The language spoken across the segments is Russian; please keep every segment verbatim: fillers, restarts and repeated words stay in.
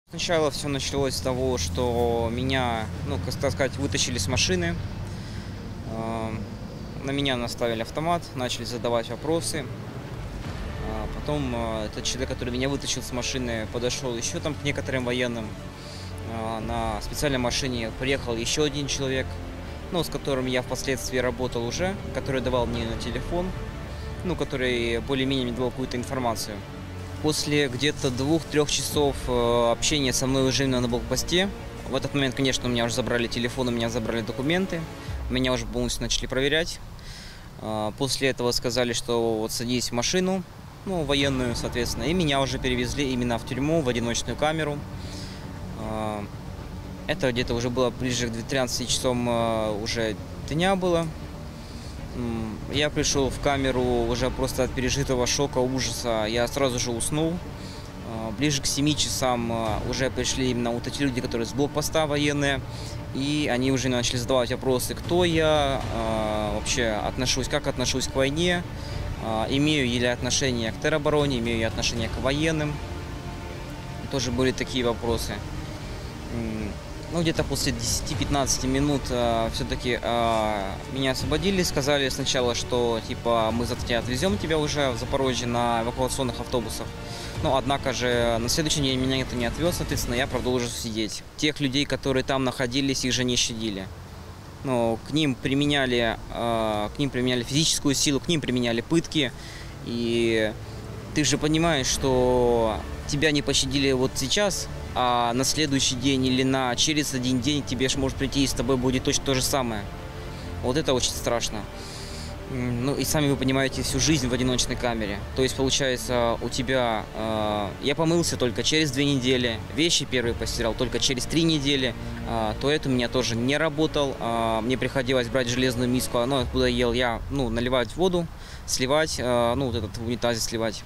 Сначала все началось с того, что меня, ну, как сказать, вытащили с машины. А, На меня наставили автомат, начали задавать вопросы. А Потом а, этот человек, который меня вытащил с машины, подошел еще там к некоторым военным. А, На специальной машине приехал еще один человек, ну, с которым я впоследствии работал уже, который давал мне на телефон, ну, который более-менее мне давал какую-то информацию. После где-то двух-трех часов э, общения со мной уже именно на блокпосте, в этот момент, конечно, у меня уже забрали телефон, у меня забрали документы, меня уже полностью начали проверять. А, После этого сказали, что вот садись в машину, ну, военную, соответственно, и меня уже перевезли именно в тюрьму, в одиночную камеру. А, Это где-то уже было ближе к тринадцати часам э, уже дня было. М, Я пришел в камеру уже просто от пережитого шока, ужаса. Я сразу же уснул. А, Ближе к семи часам а, уже пришли именно вот эти люди, которые с блокпоста военные. И они уже начали задавать вопросы, кто я, а, вообще отношусь, как отношусь к войне, а, имею ли я отношение к теробороне, имею ли я отношение к военным. Тоже были такие вопросы. М, Ну, где-то после десяти-пятнадцати минут все-таки меня освободили. Сказали сначала, что типа мы завтра тебя отвезем тебя уже в Запорожье на эвакуационных автобусах. Но, однако же, на следующий день меня никто не отвез, соответственно, я продолжил сидеть. Тех людей, которые там находились, их же не щадили. Ну, к ним применяли, э, к ним применяли физическую силу, к ним применяли пытки. И ты же понимаешь, что тебя не пощадили вот сейчас, а на следующий день или на через один день тебе же может прийти и с тобой будет точно то же самое. Вот это очень страшно. М, Ну и сами вы понимаете, всю жизнь в одиночной камере. То есть получается у тебя... э, я помылся только через две недели, вещи первые постирал только через три недели, а, туалет у меня тоже не работал, а, мне приходилось брать железную миску, ну откуда ел я, ну наливать воду, сливать, а, ну вот этот в унитазе сливать.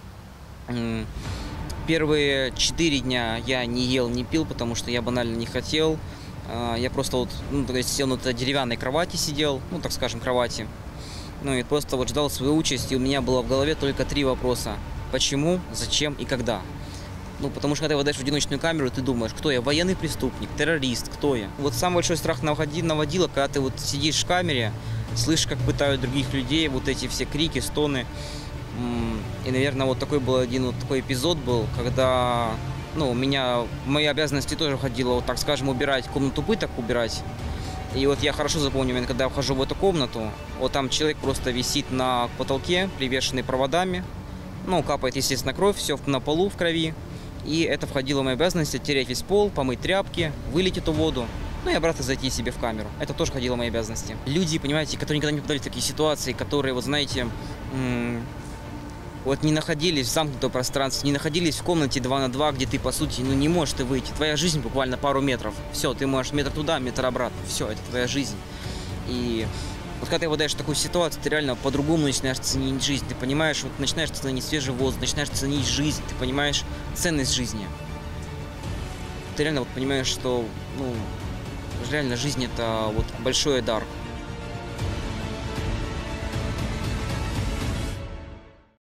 М, Первые четыре дня я не ел, не пил, потому что я банально не хотел. А, Я просто вот, ну, то есть сел на этой деревянной кровати, сидел, ну, так скажем, кровати. Ну и просто вот ждал свою участь, и у меня было в голове только три вопроса. Почему, зачем и когда? Ну, потому что когда ты выдаешь в одиночную камеру, ты думаешь, кто я, военный преступник, террорист, кто я? Вот самый большой страх наводи- наводило, когда ты вот сидишь в камере, слышишь, как пытают других людей, вот эти все крики, стоны. М, И, наверное, вот такой был один вот такой эпизод был, когда, ну, у меня, в мои обязанности тоже входило, вот так скажем, убирать комнату пыток, убирать. И вот я хорошо запомню момент, когда я вхожу в эту комнату, вот там человек просто висит на потолке, привешенный проводами, ну, капает, естественно, кровь, все на полу в крови. И это входило в мои обязанности, оттереть весь пол, помыть тряпки, вылить эту воду, ну и обратно зайти себе в камеру. Это тоже входило в мои обязанности. Люди, понимаете, которые никогда не попадали в такие ситуации, которые, вот знаете, м, вот не находились в замкнутом пространстве, не находились в комнате два на два, где ты, по сути, ну не можешь ты выйти. Твоя жизнь буквально пару метров. Все, ты можешь метр туда, метр обратно. Все, это твоя жизнь. И вот когда ты выдаешь в такую ситуацию, ты реально по-другому начинаешь ценить жизнь. Ты понимаешь, вот начинаешь ценить свежий воздух, начинаешь ценить жизнь, ты понимаешь ценность жизни. Ты реально вот понимаешь, что, ну, реально жизнь — это вот большой дар.